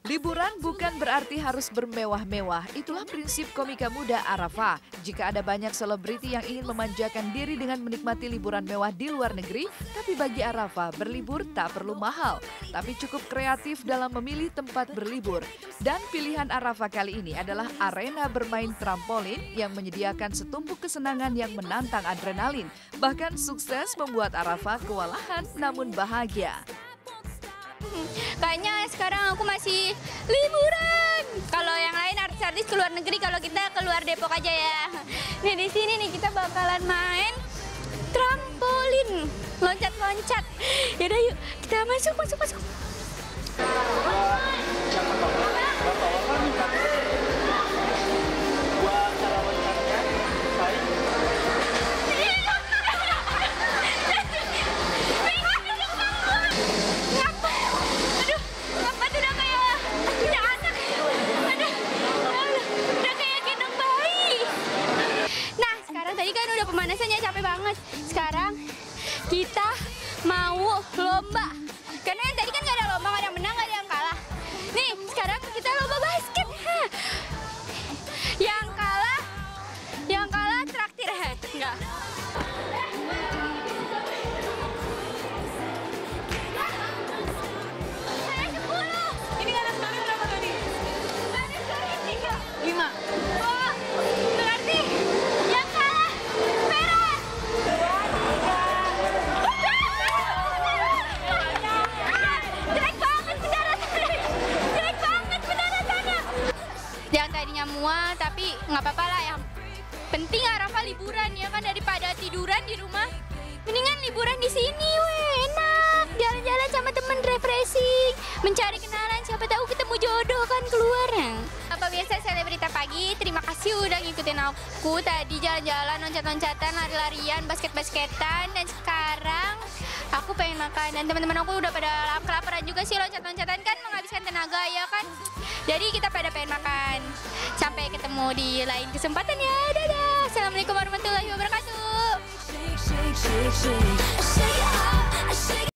Liburan bukan berarti harus bermewah-mewah. Itulah prinsip komika muda Arafah. Jika ada banyak selebriti yang ingin memanjakan diri dengan menikmati liburan mewah di luar negeri, tapi bagi Arafah berlibur tak perlu mahal, tapi cukup kreatif dalam memilih tempat berlibur. Dan pilihan Arafah kali ini adalah arena bermain trampolin yang menyediakan setumpuk kesenangan yang menantang adrenalin. Bahkan sukses membuat Arafah kewalahan namun bahagia. Kayaknya sekarang aku masih liburan. Kalau yang lain artis-artis ke luar negeri, kalau kita keluar Depok aja ya. Nih di sini nih kita bakalan main trampolin, loncat-loncat. Yaudah yuk, kita masuk. Pemanasannya capek banget. Sekarang kita mau lomba. Karena yang tadi kan gak ada lomba, gak ada yang menang, gak ada yang kalah. Nih, sekarang kita lomba basket. Yang kalah traktir. Enggak. Ini kan skor berapa tadi? Skor 3. 5. Oh, berarti yang kalah merah. Jelek banget pendaratannya. Yang tadinya mual, tapi nggak apa-apa lah. Yang penting Arafah liburan ya kan, daripada tiduran di rumah. Mendingan liburan di sini, enak. Jalan-jalan sama temen, refreshing, mencari kenalan, siapa tahu ketemu jodoh kan keluarnya. Apa biasa selebrita pagi, terima kasih udah ngikutin aku tadi jalan-jalan, loncat-loncatan, lari-larian, basket-basketan, dan sekarang aku pengen makan. Dan teman-teman aku udah pada kelaparan juga sih, loncat-loncatan kan menghabiskan tenaga ya kan. Jadi kita pada pengen makan. Sampai ketemu di lain kesempatan ya. Dadah. Assalamualaikum warahmatullahi wabarakatuh.